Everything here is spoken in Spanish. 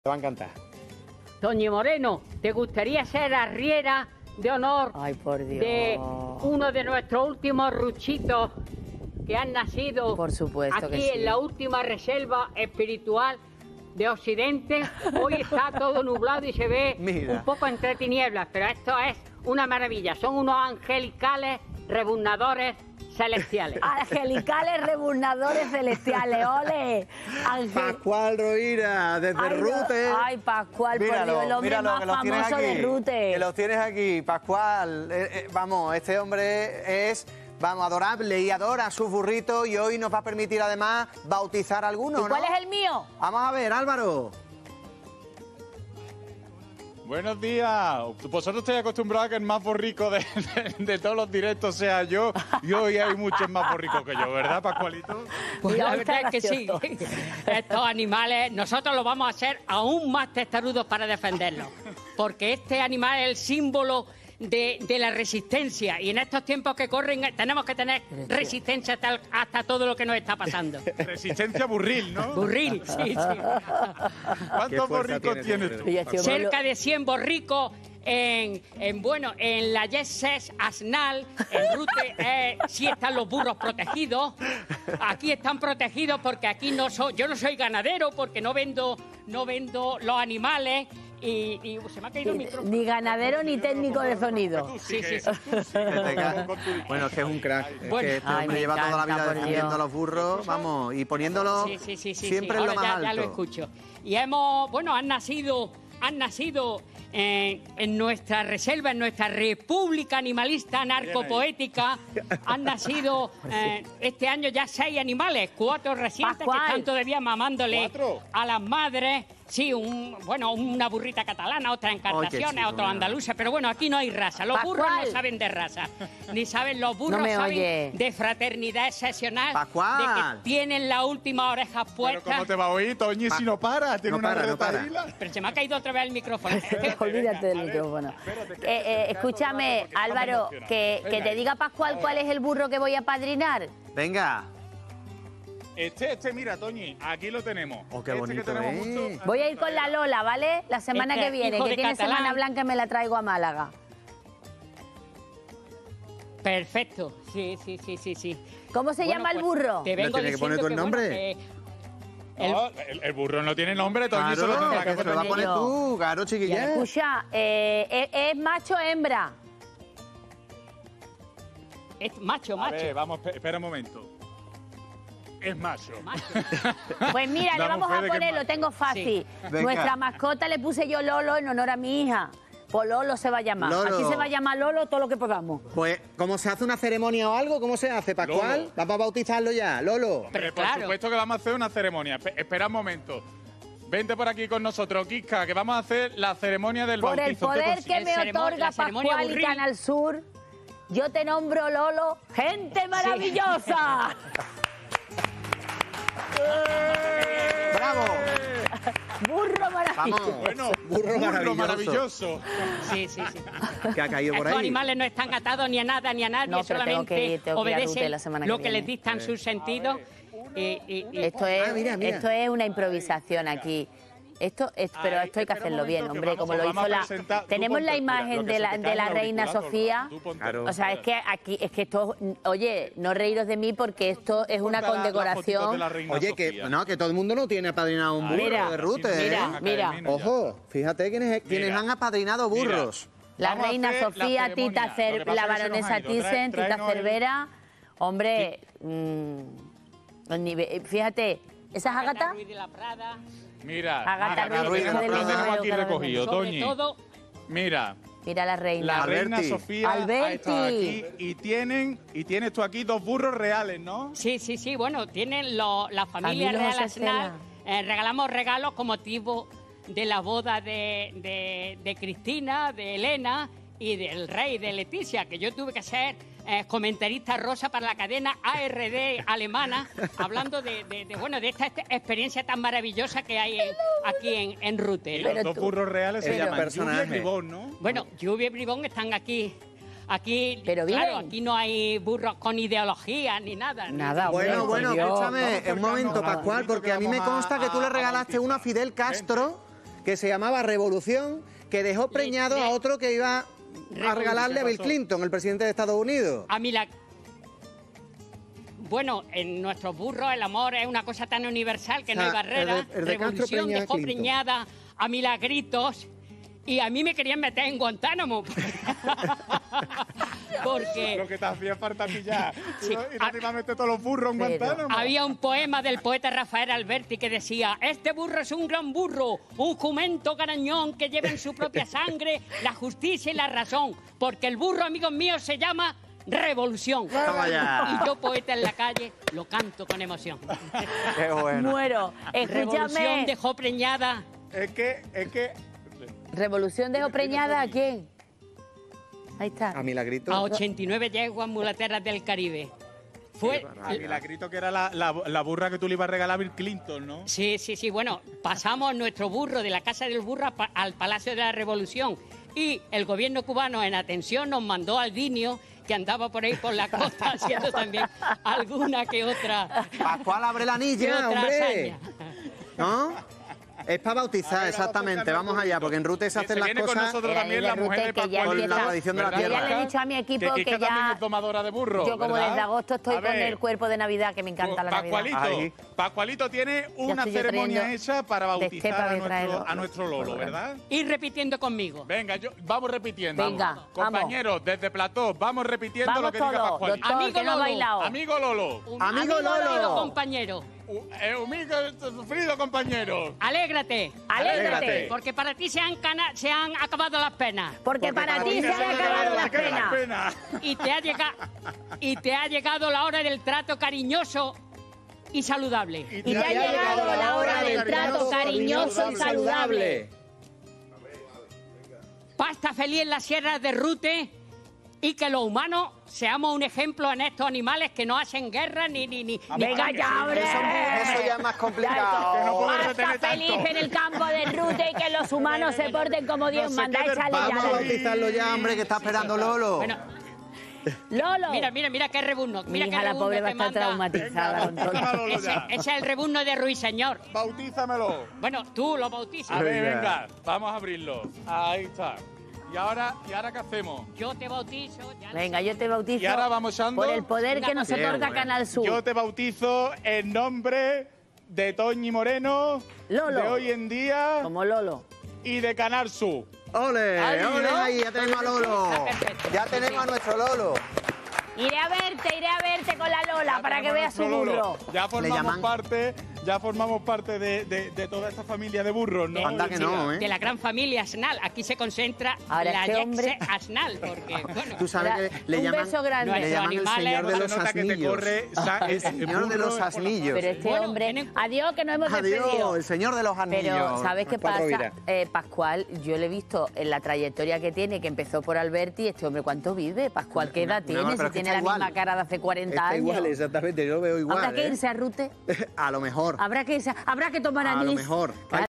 Te va a encantar. Toñi Moreno, ¿te gustaría ser arriera de honor de uno de nuestros últimos ruchitos que han nacido Por supuesto aquí que sí. en la última reserva espiritual de Occidente? Hoy está todo nublado y se ve un poco entre tinieblas, pero esto es una maravilla. Son unos angelicales rebuznadores celestiales. Angelicales rebuznadores celestiales, ole. Pascual Roira, desde Rute. Ay, Pascual, por Dios, el hombre más famoso de Rute. Que los tienes aquí, Pascual. Vamos, este hombre es... Vamos, adorable y adora a sus burritos y hoy nos va a permitir además bautizar algunos, ¿Y cuál es el mío? Vamos a ver, Álvaro. Buenos días. Vosotros estáis acostumbrados a que el más borrico de todos los directos sea yo, y hoy hay muchos más borricos que yo, ¿verdad, Pascualito? Pues la verdad es que sí. Estos animales, nosotros los vamos a hacer aún más testarudos para defenderlos, porque este animal es el símbolo de la resistencia, y en estos tiempos que corren tenemos que tener resistencia hasta todo lo que nos está pasando. Resistencia burril, ¿no? Burril, sí. ¿Cuántos borricos tienes tú? Cerca de 100 borricos en la Yeses Asnal, en Rute, sí están los burros protegidos. Aquí están protegidos porque aquí yo no soy ganadero, porque no vendo los animales. Y se me ha caído el micrófono. Ni ganadero ni técnico de sonido. Sí. Bueno, es que es un crack. Bueno. Es que este hombre lleva toda la vida defendiendo a los burros, vamos, y poniéndolo siempre en lo más alto. Ya lo escucho. Y han nacido en nuestra reserva, en nuestra república animalista narcopoética, han nacido este año ya 6 animales, 4 recientes que están todavía mamándole a las madres. Sí, una burrita catalana, otra encarnaciones, otros andaluces, pero bueno, aquí no hay raza. Los burros no saben de raza, ni saben, los burros saben de fraternidad excepcional, de que tienen las últimas orejas puestas. Pero ¿cómo te va a oír, Toñi, si no para? Tiene una retaíla. Pero se me ha caído otra vez el micrófono. Olvídate del micrófono. Escúchame, Álvaro, que te diga Pascual cuál es el burro que voy a padrinar. Venga. Mira, Toñi, aquí lo tenemos. Oh, qué bonito, que tenemos justo... Voy a ir con la Lola, ¿vale? La semana que viene, que tiene catalán. Semana Blanca, y me la traigo a Málaga. Perfecto, sí. ¿Cómo se llama el burro? Te vengo ¿Tiene que poner tu nombre? El burro no tiene nombre, Toñi, claro, solo tendrá que te lo vas a poner tú, claro, chiquilla. Escucha, ¿es macho o hembra? Es macho. A ver, vamos, espera un momento. Es macho. Pues mira, le vamos a poner, lo tengo fácil. Sí. Nuestra mascota le puse yo Lolo en honor a mi hija. Pues Lolo se va a llamar. Lolo. Aquí se va a llamar Lolo todo lo que podamos. Pues, ¿cómo se hace una ceremonia o algo? ¿Cómo se hace, Pascual? Lolo. Vamos a bautizarlo ya, Lolo. Pero Por supuesto que vamos a hacer una ceremonia. Espera un momento. Vente por aquí con nosotros, Kika, que vamos a hacer la ceremonia del Por bautizo. el poder que me otorga Pascual y burril. Canal Sur, yo te nombro, Lolo, gente maravillosa. ¡Bravo! Burro maravilloso. Vamos, Bueno, burro maravilloso. Sí. Que ha caído por Estos ahí. animales no están atados ni a nada ni a nadie, No, pero tengo que ir solamente a Rute obedecen la semana lo que que les viene. dictan sus sentidos. Esto es, mira. esto es una improvisación aquí. Pero esto hay que hacerlo bien, hombre, como lo hizo la... Tenemos la imagen de la reina Sofía. O sea, es que aquí, esto, oye, no reíros de mí porque esto es una condecoración. Oye, que todo el mundo no tiene apadrinado un burro de Rute, Mira. Ojo, fíjate quiénes han apadrinado burros. La reina Sofía, la baronesa Thyssen, Tita Cervera. Hombre, fíjate, ¿esa es Ágata? Mira, Ágata Ruiz, lo tenemos aquí Carmen. recogido, Toñi. Mira, Mira la reina. la Alberti. reina Sofía Alberti. ha estado aquí y tienes tú aquí 2 burros reales, ¿no? Sí, bueno, tienen la familia Camilo real José Aznar. Regalamos regalos con motivo de la boda de Cristina, de Elena y del rey, de Leticia, que yo tuve que ser comentarista rosa para la cadena ARD alemana, hablando de esta experiencia tan maravillosa que hay aquí en Rute. Y los 2 burros reales se llaman Lluvia y Bribón, ¿no? Bueno, Lluvia y Bribón están aquí. Pero claro, viven. aquí no hay burros con ideología ni nada. Nada, Bueno, por Dios. escúchame un momento, Pascual, porque a mí me consta que tú le regalaste uno a Fidel Castro que se llamaba Revolución, que dejó preñado a otro que iba a regalarle a Bill Clinton, el presidente de Estados Unidos. A mí Bueno, en nuestros burros el amor es una cosa tan universal que no hay barrera. Revolución dejó preñada a Milagritos y a mí me querían meter en Guantánamo. Porque... Lo que te hacía falta pillar. Sí. Y no te iba a meter todos los burros en Guantánamo. Había un poema del poeta Rafael Alberti que decía: este burro es un gran burro, un jumento garañón que lleva en su propia sangre la justicia y la razón. Porque el burro, amigos míos, se llama... Revolución. Y yo, poeta en la calle, lo canto con emoción. Qué bueno. Muero. Escúchame. Revolución dejó preñada. Es que... ¿Revolución dejó preñada a quién? Ahí está. A Milagrito. A 89 yeguas mulateras del Caribe. Fue... A Milagrito, que era la burra que tú le ibas a regalar a Bill Clinton, ¿no? Sí. Bueno, pasamos nuestro burro de la Casa del Burro al Palacio de la Revolución. Y el gobierno cubano, en atención, nos mandó al Dinio, que andaba por ahí por la costa haciendo también alguna que otra... Pascual, abre la anilla, hombre. ¿No? Es para bautizar, exactamente. Vamos allá, porque en Rute se hacen las cosas... con nosotros también la mujer de Pascual. Con la tradición de la tierra. Ya le he dicho a mi equipo que ya... también es domadora de burro, yo como ¿verdad? desde agosto estoy con el cuerpo de Navidad, que me encanta la Navidad. Pascualito tiene una ceremonia hecha para bautizar a nuestro Lolo, ¿verdad? Ir repitiendo conmigo. Venga, vamos repitiendo. Venga, compañeros, desde Plató, vamos repitiendo lo que diga Pascualito. Amigo Lolo. Amigo Lolo. Amigo Lolo. Compañero. Amigo, sufrido compañero. Alégrate. Alégrate. Porque para ti se han acabado las penas. Porque para ti se han acabado las penas. Y te ha llegado la hora del trato cariñoso y saludable. Y te ha llegado la hora del trato cariñoso y saludable. Pasta feliz en las sierras de Rute y que los humanos seamos un ejemplo en estos animales que no hacen guerra ni ¡Venga ya, hombre! Eso ya es más complicado. Pasta feliz en el campo de Rute y que los humanos se porten como Dios manda. Échale ya. Vamos a bautizarlo ya, hombre, que está esperando Lolo. Bueno, Lolo. Mira qué rebuzno. Mi hija, la pobre, va a estar traumatizada con todo. Ese es el rebuzno de Ruiseñor. Bautízamelo. Bueno, tú lo bautizas. A ver, venga, vamos a abrirlo. Ahí está. ¿Y ahora qué hacemos? Yo te bautizo. Venga, yo te bautizo. Y ahora vamos echando... Por el poder que nos otorga Canal Sur. Yo te bautizo en nombre de Toñi Moreno, Lolo. de Hoy en Día... Como Lolo. Y de Canal Sur. ¡Ole! ¡Ole ahí! Ya tenemos a Lolo. Ya tenemos a nuestro Lolo. Iré a verte con la Lola para que veas su burro. Ya formamos parte de toda esta familia de burros, ¿no? Anda que no, ¿eh? De la gran familia Asnal. Aquí se concentra la Yexe Asnal, porque, bueno... Tú sabes que le llaman el señor de los asnillos. El señor de los asnillos. Pero este hombre... Adiós, que nos hemos despedido. Adiós, el señor de los asnillos. Pero, ¿sabes qué pasa? Pascual, yo le he visto en la trayectoria que tiene, que empezó por Alberti. Este hombre, ¿cuánto vive? Pascual, ¿qué edad tiene? Si tiene la misma cara de hace 40 años. Igual, exactamente, yo lo veo igual. ¿Habrá que irse a Rute? A lo mejor. Habrá que tomar anís. A lo mejor.